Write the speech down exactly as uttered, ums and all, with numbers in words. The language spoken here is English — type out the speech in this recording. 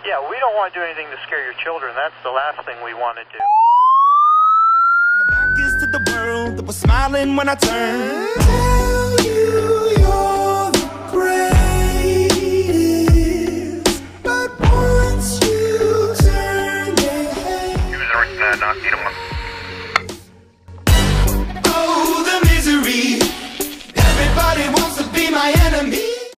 Yeah, we don't want to do anything to scare your children. That's the last thing we want to do. My back is to the world that was smiling when I turned.